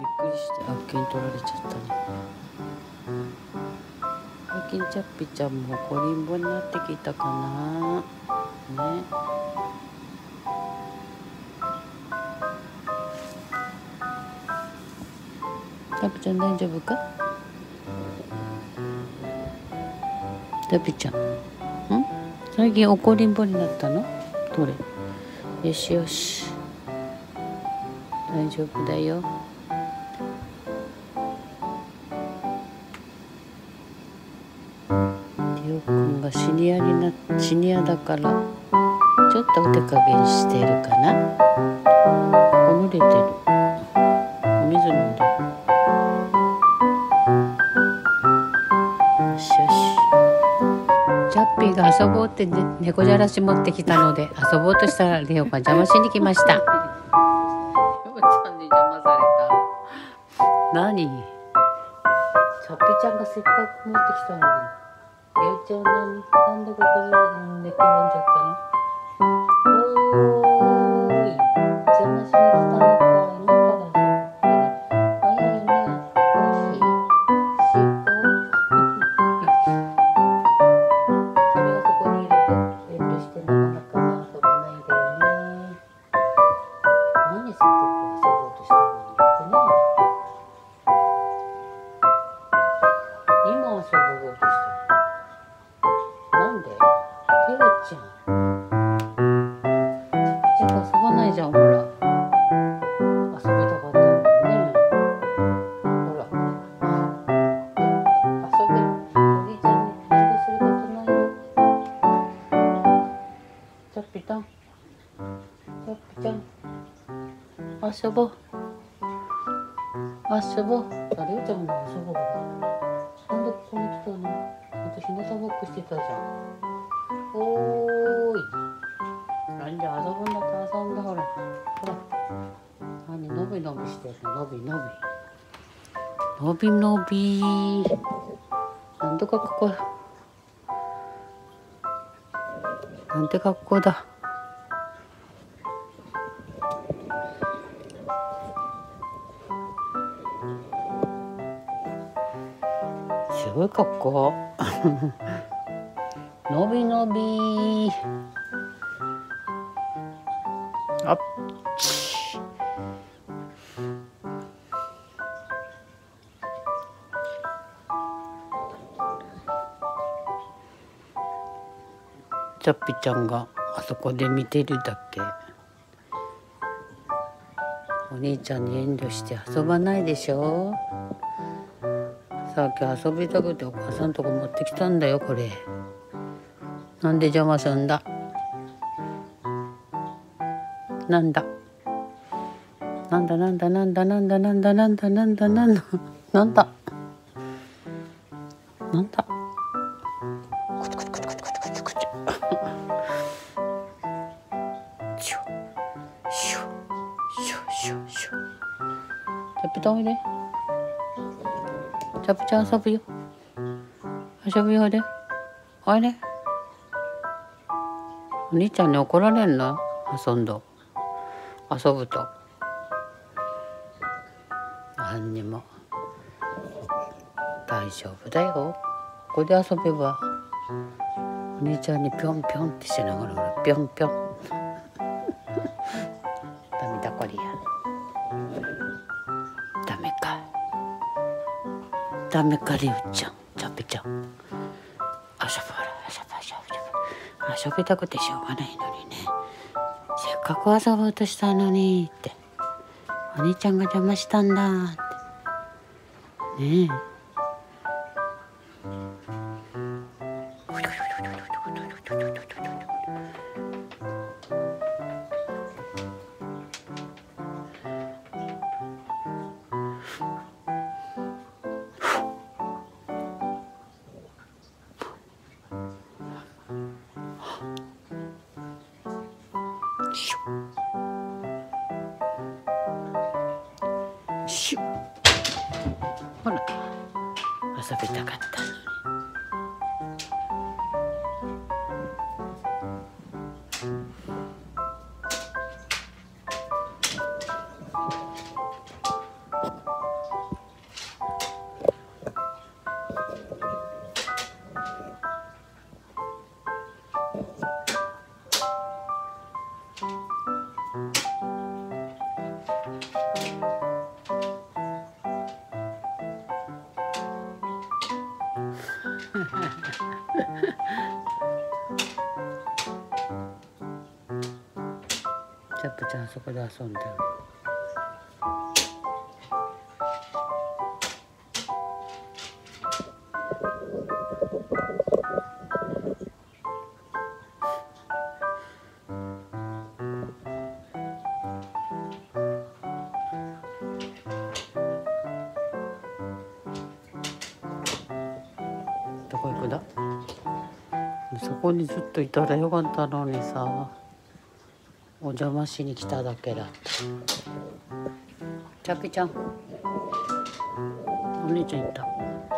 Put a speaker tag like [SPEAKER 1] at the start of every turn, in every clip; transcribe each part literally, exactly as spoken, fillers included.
[SPEAKER 1] くりして、あっけに取られちゃったね。最近チャッピちゃんも怒りんぼになってきたかなね。チャッピちゃん大丈夫か？チャッピちゃん、ん？最近怒りんぼになったの？どれ？よしよし、大丈夫だよ。りょうくんがシニアになシニアだからちょっとお手加減してるかな。こ濡れてる。お水飲んで。よしよし。チャッピーが遊ぼうってね、猫じゃらし持ってきたので遊ぼうとしたらレオが邪魔しに来ました。レオちゃんに邪魔された。何？チャッピーちゃんがせっかく持ってきたのに。レオちゃん何？なんでここに寝転んじゃったの？おーい、邪魔しに来たのか。今からじゃん。早いね。よし。しっぽ。それはそこに入れて、遠慮してなかなか遊ばないでよね。何せっかく遊ぼうとしたのにってね。今遊ぼうとしたの。なんで？テオちゃん。ちゃんと遊ばないじゃん、ほら。遊びたかったのにね。ほら。遊べ。おじいちゃんに遠慮することないよ。チャッピちゃん。チャッピちゃん。遊ぼう。遊ぼう。あ、レオちゃんも遊ぼう。なんでここに来たの？私日向ぼっこしてたじゃん。おーい。なんで遊ぶんだって遊んだほら。ほら。何のびのびしてるの？のびのび。のびのび。なんとかここ。なんて格好だ。すごい格好。のびのび。あっち。チャッピちゃんがあそこで見てるだけ。お兄ちゃんに遠慮して遊ばないでしょ。さっき遊びたくてお母さんとこ持ってきたんだよ、これ。なんで邪魔すんだ。なんだなんだなんだなんだなんだなんだなんだなんだなんだなんだなんだくちくちくちくちくちくちくちシュシュシュシュシュ。チャッピちゃんおいで。チャッピちゃん遊ぶよ。遊ぶよ、おいで。おいで。お兄ちゃんに怒られんの？遊んど遊ぶと何にも大丈夫だよ。ここで遊べばお兄ちゃんにぴょんぴょんってしながらほらぴょんぴょんダメだこりゃ。ダメかダメかりゅうちゃん。チャッピちゃん遊ぶほら遊ぶ遊ぶ遊びたくてしょうがないのにね。せっかく遊ぼうとしたのにってお兄ちゃんが邪魔したんだってねえ。シュシュほら遊びたかったのに。 プちゃんそこで遊んでる。どこ行くだ。そこにずっといたらよかったのにさ、お邪魔しに来ただけだった。チャピちゃん、お兄ちゃん行った。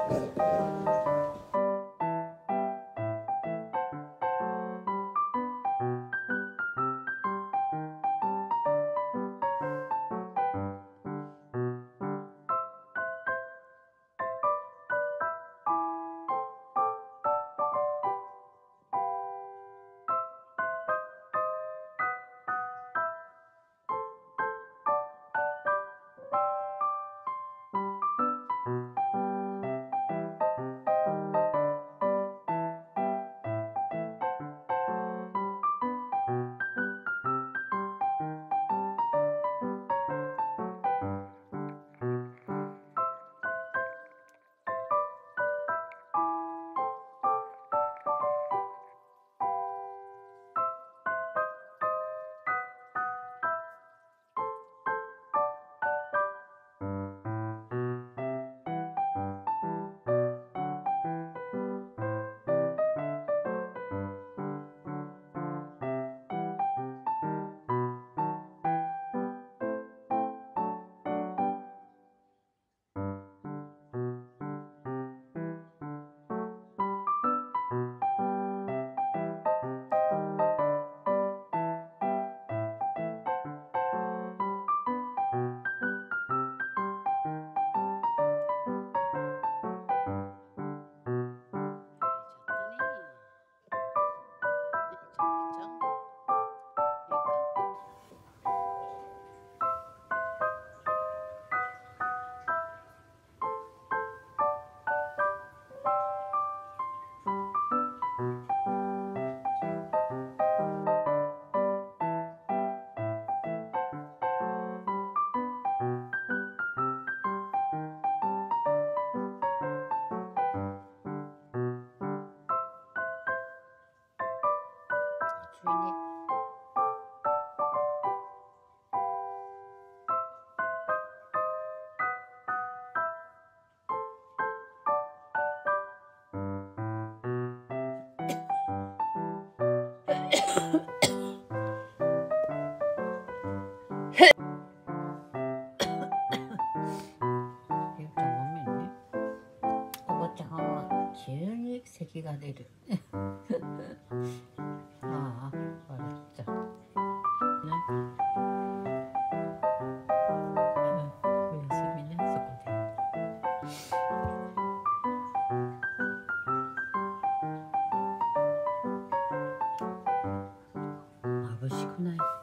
[SPEAKER 1] 暑いね。ゆうちゃんごめんね。おばちゃんは急に咳が出る。ああ、笑っちゃう。ね。おやすみね、そこで。眩しくない？